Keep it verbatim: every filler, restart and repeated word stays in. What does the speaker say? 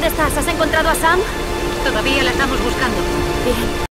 ¿Dónde estás? ¿Has encontrado a Sam? Todavía la estamos buscando. Bien.